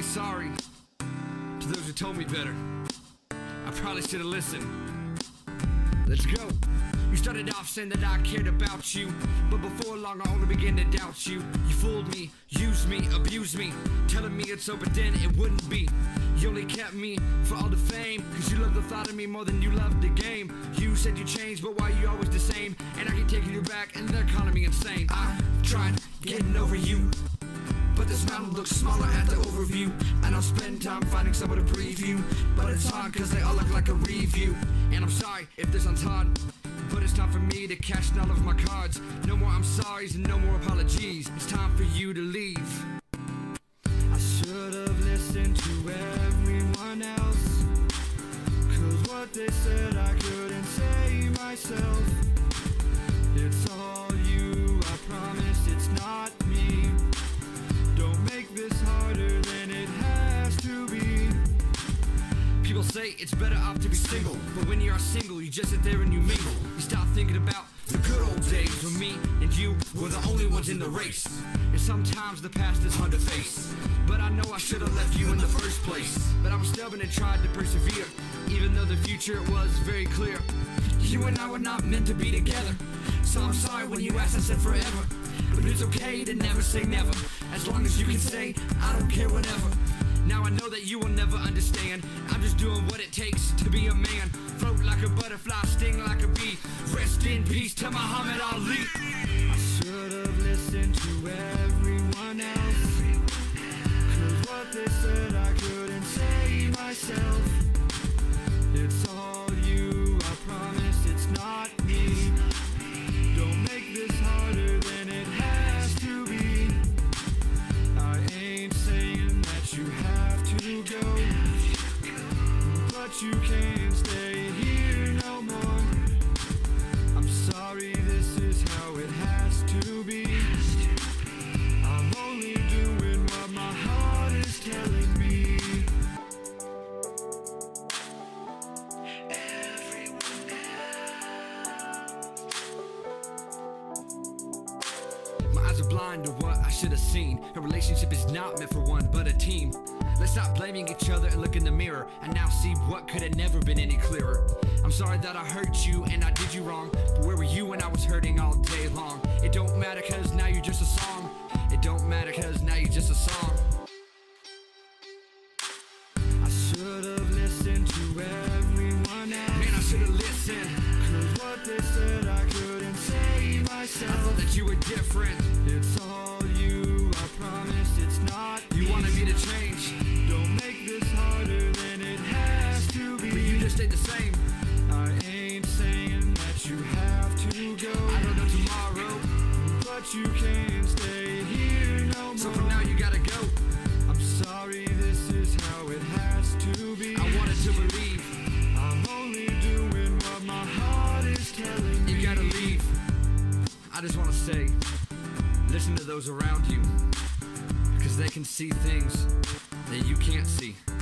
sorry to those who told me better. I probably should have listened. Let's go. You started off saying that I cared about you, but before long I only began to doubt you. You fooled me, used me, abused me, telling me it's over then it wouldn't be. You only kept me for all the fame, cause you loved the thought of me more than you loved the game. You said you changed, but why you always the same? And I keep taking you back and they're calling me insane. I tried getting over you, but this mountain looks smaller at the overview. And I'll spend time finding someone to preview, but it's hard cause they all look like a review. And I'm sorry if this sounds hard, but it's time for me to cash in all of my cards. No more I'm sorry's and no more apologies. It's time for you to leave. I should have listened to everyone else, cause what they said I couldn't say myself. It's all you, I promise it's not me. Don't make this harder than it has to be. People say it's better off to be single, but when you are single, you just sit there and you mingle. You stop thinking about the good old days when me and you were the only ones in the race. And sometimes the past is hard to face, but I know I should have left you in the first place. But I was stubborn and tried to persevere, even though the future was very clear. You and I were not meant to be together, so I'm sorry when you asked I said forever. But it's okay to never say never, as long as you can say I don't care whatever. Now I know that you will never understand, I'm just doing what it takes to be a man. Float like a butterfly, sting like a bee. Rest in peace to Muhammad Ali. I should have listened to everyone else, cause what they said I couldn't say myself. It's all you, I promise it's not me. Don't make this harder than it has to be. I ain't saying that you have to go, but you can't stay here no more. I'm sorry, this is how it has to be. I'm only doing what my heart is telling me. My eyes are blind to what I should have seen. A relationship is not meant for one, but a team. Let's stop blaming each other and look in the mirror and now see what could have never been any clearer. I'm sorry that I hurt you and I did you wrong, but where were you when I was hurting all day long? It don't matter cause now you're just a song. It don't matter cause now you're just a song. I should have listened to everyone else. Man, I should have listened, cause what they said I couldn't say myself. I thought that you were different. It's all you, I promise it's not me. You wanted me to change. Don't make this harder than it has to be. But you just stayed the same. I ain't saying that you have to go. I don't know tomorrow, but you can't stay here no more. So for now you gotta go. I'm sorry, this is how it has to be. I wanted to believe. I'm only doing what my heart is telling me. You gotta leave. I just wanna say, listen to those around you, because they can see things that you can't see.